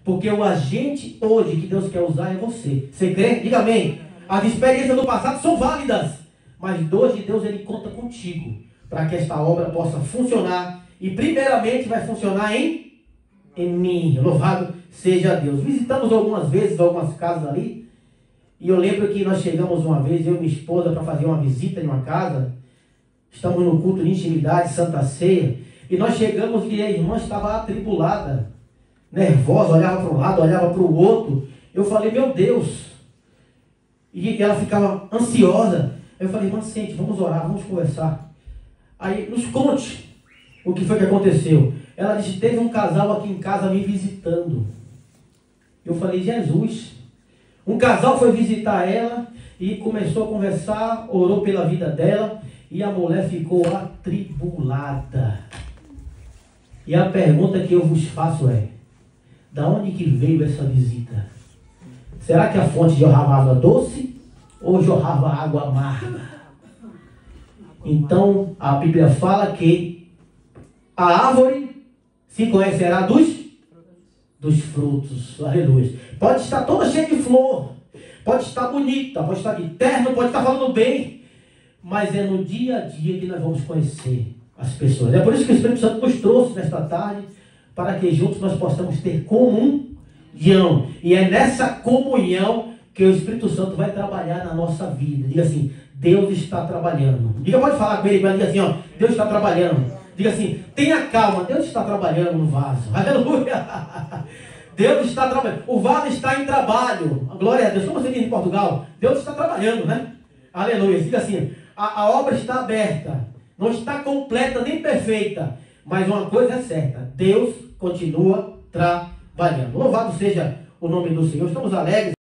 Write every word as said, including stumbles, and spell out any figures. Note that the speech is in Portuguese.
Porque o agente hoje que Deus quer usar é você. Você crê? Diga amém. As experiências do passado são válidas, mas hoje Deus ele conta contigo para que esta obra possa funcionar. E primeiramente vai funcionar em, em mim. Louvado seja Deus. Visitamos algumas vezes algumas casas ali. E eu lembro que nós chegamos uma vez, eu e minha esposa, para fazer uma visita em uma casa. Estamos no culto de intimidade, Santa Ceia. E nós chegamos e a irmã estava atribulada, nervosa, olhava para um lado, olhava para o outro. Eu falei, meu Deus. E ela ficava ansiosa. Eu falei, irmã, sente, vamos orar, vamos conversar. Aí, nos conte o que foi que aconteceu. Ela disse, teve um casal aqui em casa me visitando. Eu falei, Jesus. Um casal foi visitar ela e começou a conversar, orou pela vida dela e a mulher ficou atribulada. E a pergunta que eu vos faço é, da onde que veio essa visita? Será que a fonte jorrava água doce ou jorrava água amarga? Então a Bíblia fala que a árvore se conhecerá dos dos frutos, aleluia. Pode estar toda cheia de flor, pode estar bonita, pode estar de terno, pode estar falando bem, mas é no dia a dia que nós vamos conhecer as pessoas. É por isso que o Espírito Santo nos trouxe nesta tarde, para que juntos nós possamos ter comunhão, e é nessa comunhão que o Espírito Santo vai trabalhar na nossa vida. Diga assim, Deus está trabalhando. Diga, pode falar com ele, diga assim, ó, Deus está trabalhando. Diga assim, tenha calma, Deus está trabalhando no vaso. Aleluia. Deus está trabalhando. O vaso está em trabalho. Glória a Deus. Como você diz em Portugal, Deus está trabalhando, né? Aleluia. Diga assim, a, a obra está aberta. Não está completa nem perfeita. Mas uma coisa é certa, Deus continua trabalhando. Louvado seja o nome do Senhor. Estamos alegres.